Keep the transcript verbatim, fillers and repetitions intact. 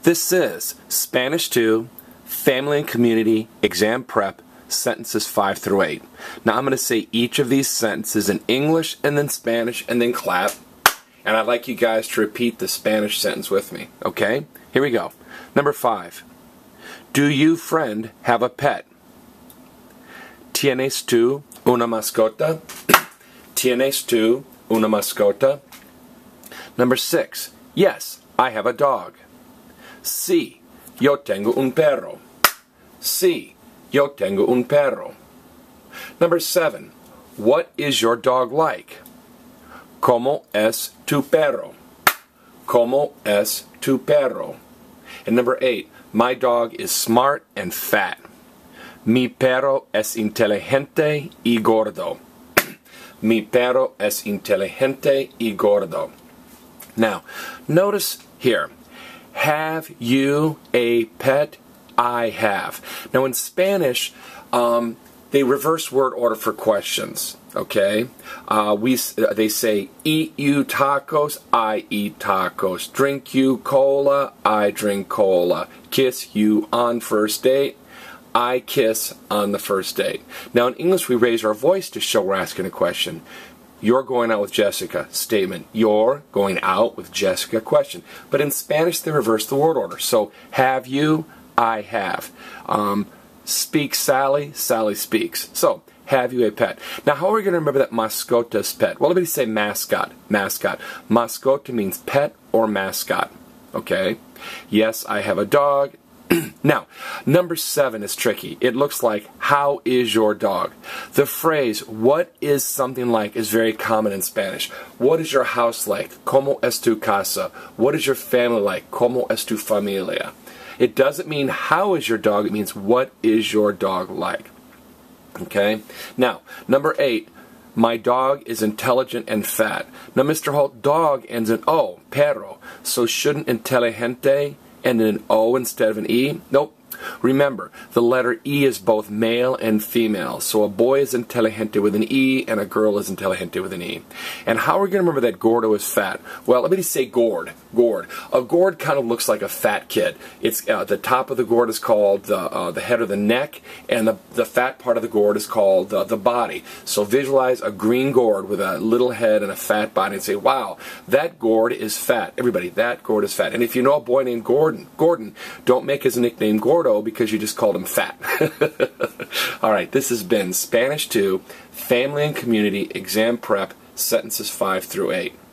This is Spanish two, Family and Community, Exam Prep, sentences five through eight. Now I'm going to say each of these sentences in English and then Spanish and then clap. And I'd like you guys to repeat the Spanish sentence with me. Okay? Here we go. Number five. Do you, friend, have a pet? ¿Tienes tú una mascota? ¿Tienes tú una mascota? Number six. Yes, I have a dog. Sí, yo tengo un perro. Sí, yo tengo un perro. Number seven. What is your dog like? ¿Cómo es tu perro? ¿Cómo es tu perro? And number eight. My dog is smart and fat. Mi perro es inteligente y gordo. Mi perro es inteligente y gordo. Now, notice here. Have you a pet? I have. Now in Spanish, um, they reverse word order for questions. Okay, uh, we uh, they say eat you tacos, I eat tacos. Drink you cola, I drink cola. Kiss you on first date, I kiss on the first date. Now in English, we raise our voice to show we're asking a question. You're going out with Jessica. Statement. You're going out with Jessica. Question. But in Spanish, they reverse the word order. So, have you? I have. Um, speak Sally? Sally speaks. So, have you a pet? Now, how are we going to remember that mascota is pet? Well, let me say mascot. Mascot. Mascota means pet or mascot. Okay? Yes, I have a dog. Now, number seven is tricky. It looks like, how is your dog? The phrase, what is something like, is very common in Spanish. What is your house like? ¿Cómo es tu casa? What is your family like? ¿Cómo es tu familia? It doesn't mean how is your dog, it means what is your dog like. Okay? Now, number eight, my dog is intelligent and fat. Now, Mister Holt, dog ends in O, perro. So shouldn't inteligente and an O instead of an E? Nope. Remember, the letter E is both male and female. So a boy is inteligente with an E and a girl is inteligente with an E. And how are we going to remember that gordo is fat? Well, let me just say gourd. Gourd. A gourd kind of looks like a fat kid. It's uh, the top of the gourd is called the uh, the head or the neck, and the, the fat part of the gourd is called uh, the body. So visualize a green gourd with a little head and a fat body and say, wow, that gourd is fat. Everybody, that gourd is fat. And if you know a boy named Gordon, Gordon, don't make his nickname Gordo because you just called him fat. All right, this has been Spanish two, Family and Community, Exam Prep, sentences five through eight.